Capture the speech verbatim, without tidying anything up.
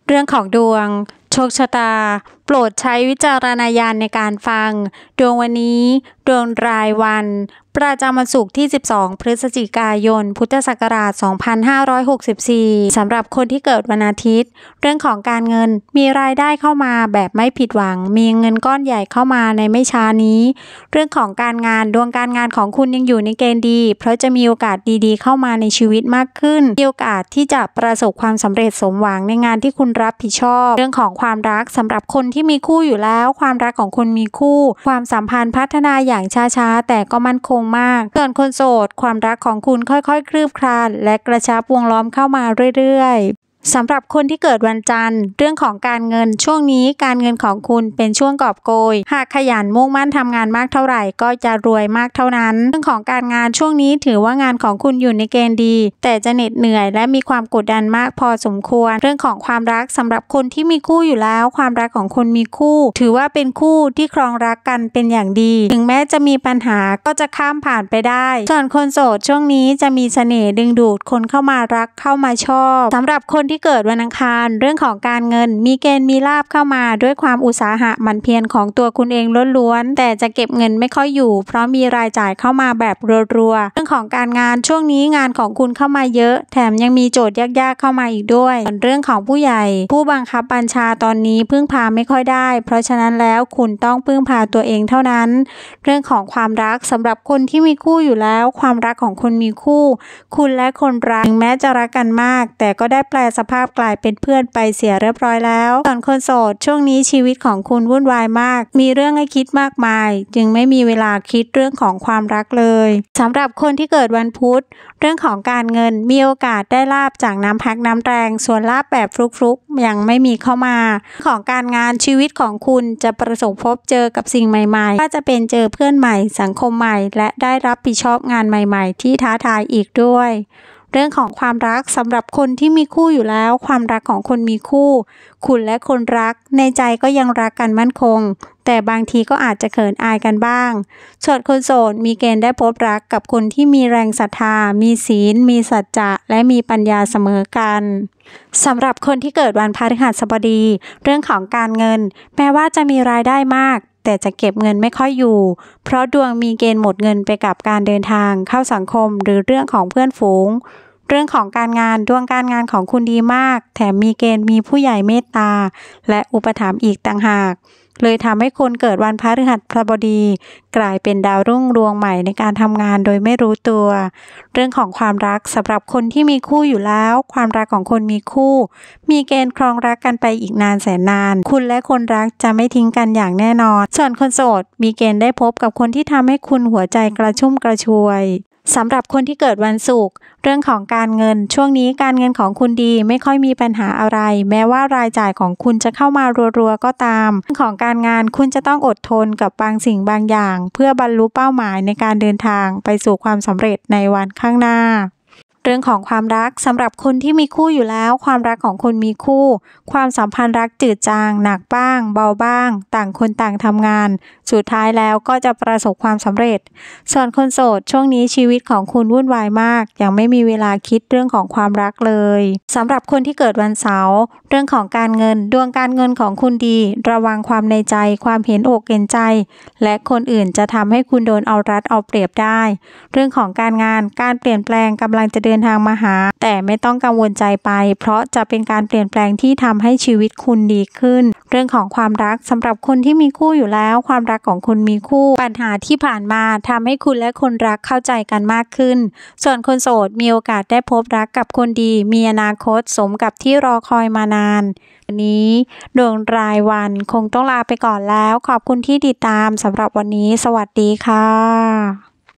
เรื่องของดวงโชคชะตาโปรดใช้วิจารณญาณในการฟังดวงวันนี้ดวงรายวันประจำวันศุกร์ที่สิบสองพฤศจิกายนพุทธศักราชสองพันห้าร้อยหกสิบสี่สำหรับคนที่เกิดวันอาทิตย์เรื่องของการเงินมีรายได้เข้ามาแบบไม่ผิดหวังมีเงินก้อนใหญ่เข้ามาในไม่ช้านี้เรื่องของการงานดวงการงานของคุณยังอยู่ในเกณฑ์ดีเพราะจะมีโอกาสดีๆเข้ามาในชีวิตมากขึ้นมีโอกาสที่จะประสบความสำเร็จสมหวังในงานที่คุณรับผิดชอบเรื่องของความรักสำหรับคนที่มีคู่อยู่แล้วความรักของคุณมีคู่ความสัมพันธ์พัฒนาอย่างช้าๆแต่ก็มั่นคงมากส่วนคนโสดความรักของคุณค่อยๆคลืบคลานและกระชับวงล้อมเข้ามาเรื่อยๆสำหรับคนที่เกิดวันจันทร์เรื่องของการเงินช่วงนี้การเงินของคุณเป็นช่วงกอบโกยหากขยันมุ่งมั่นทำงานมากเท่าไหร่ก็จะรวยมากเท่านั้นเรื่องของการงานช่วงนี้ถือว่างานของคุณอยู่ในเกณฑ์ดีแต่จะเหน็ดเหนื่อยและมีความกดดันมากพอสมควรเรื่องของความรักสำหรับคนที่มีคู่อยู่แล้วความรักของคนมีคู่ถือว่าเป็นคู่ที่ครองรักกันเป็นอย่างดีถึงแม้จะมีปัญหาก็จะข้ามผ่านไปได้ส่วนคนโสดช่วงนี้จะมีเสน่ห์ดึงดูดคนเข้ามารักเข้ามาชอบสำหรับคนที่เกิดวันอังคารเรื่องของการเงินมีเกณฑ์มีลาภเข้ามาด้วยความอุตสาหะหมั่นเพียรของตัวคุณเองล้วนๆแต่จะเก็บเงินไม่ค่อยอยู่เพราะมีรายจ่ายเข้ามาแบบรัวๆเรื่องของการงานช่วงนี้งานของคุณเข้ามาเยอะแถมยังมีโจทย์ยากๆเข้ามาอีกด้วยส่วนเรื่องของผู้ใหญ่ผู้บังคับบัญชาตอนนี้พึ่งพาไม่ค่อยได้เพราะฉะนั้นแล้วคุณต้องพึ่งพาตัวเองเท่านั้นเรื่องของความรักสำหรับคนที่มีคู่อยู่แล้วความรักของคุณมีคู่คุณและคนรักถึงแม้จะรักกันมากแต่ก็ได้แปลสภาพกลายเป็นเพื่อนไปเสียเรียบร้อยแล้วส่วนคนโสดช่วงนี้ชีวิตของคุณวุ่นวายมากมีเรื่องให้คิดมากมายจึงไม่มีเวลาคิดเรื่องของความรักเลยสำหรับคนที่เกิดวันพุธเรื่องของการเงินมีโอกาสได้ลาภจากน้ำพักน้ำแรงส่วนลาภแบบฟลุกๆยังไม่มีเข้ามาของการงานชีวิตของคุณจะประสบพบเจอกับสิ่งใหม่ๆว่าจะเป็นเจอเพื่อนใหม่สังคมใหม่และได้รับผิดชอบงานใหม่ๆที่ท้าทายอีกด้วยเรื่องของความรักสำหรับคนที่มีคู่อยู่แล้วความรักของคนมีคู่คุณและคนรักในใจก็ยังรักกันมั่นคงแต่บางทีก็อาจจะเขินอายกันบ้างส่วนคนโสดมีเกณฑ์ได้พบรักกับคนที่มีแรงศรัทธามีศีลมีสัจจะและมีปัญญาเสมอกันสำหรับคนที่เกิดวันพฤหัสบดีเรื่องของการเงินแม้ว่าจะมีรายได้มากแต่จะเก็บเงินไม่ค่อยอยู่เพราะดวงมีเกณฑ์หมดเงินไปกับการเดินทางเข้าสังคมหรือเรื่องของเพื่อนฝูงเรื่องของการงานดวงการงานของคุณดีมากแถมมีเกณฑ์มีผู้ใหญ่เมตตาและอุปถัมภ์อีกต่างหากเลยทำให้คนเกิดวันพฤหัสบดีกลายเป็นดาวรุ่งดวงใหม่ในการทำงานโดยไม่รู้ตัวเรื่องของความรักสำหรับคนที่มีคู่อยู่แล้วความรักของคนมีคู่มีเกณฑ์ครองรักกันไปอีกนานแสนนานคุณและคนรักจะไม่ทิ้งกันอย่างแน่นอนส่วนคนโสดมีเกณฑ์ได้พบกับคนที่ทำให้คุณหัวใจกระชุ่มกระชวยสำหรับคนที่เกิดวันศุกร์เรื่องของการเงินช่วงนี้การเงินของคุณดีไม่ค่อยมีปัญหาอะไรแม้ว่ารายจ่ายของคุณจะเข้ามารัวๆก็ตามเรื่องของการงานคุณจะต้องอดทนกับบางสิ่งบางอย่างเพื่อบรรลุเป้าหมายในการเดินทางไปสู่ความสำเร็จในวันข้างหน้าเรื่องของความรักสำหรับคนที่มีคู่อยู่แล้วความรักของคนมีคู่ความสัมพันธ์รักจืดจางหนักบ้างเบาบ้างต่างคนต่างทำงานสุดท้ายแล้วก็จะประสบความสำเร็จส่วนคนโสดช่วงนี้ชีวิตของคุณวุ่นวายมากยังไม่มีเวลาคิดเรื่องของความรักเลยสำหรับคนที่เกิดวันเสาร์เรื่องของการเงินดวงการเงินของคุณดีระวังความในใจความเห็นอกเห็นใจและคนอื่นจะทำให้คุณโดนเอารัดเอาเปรียบได้เรื่องของการงานการเปลี่ยนแปลงกำลังจะเดินทางมาหาแต่ไม่ต้องกังวลใจไปเพราะจะเป็นการเปลี่ยนแปลงที่ทำให้ชีวิตคุณดีขึ้นเรื่องของความรักสำหรับคนที่มีคู่อยู่แล้วความรักของคุณมีคู่ปัญหาที่ผ่านมาทำให้คุณและคนรักเข้าใจกันมากขึ้นส่วนคนโสดมีโอกาสได้พบรักกับคนดีมีอนาคตสมกับที่รอคอยมานานวันนี้ดวงรายวันคงต้องลาไปก่อนแล้วขอบคุณที่ติดตามสำหรับวันนี้สวัสดีค่ะ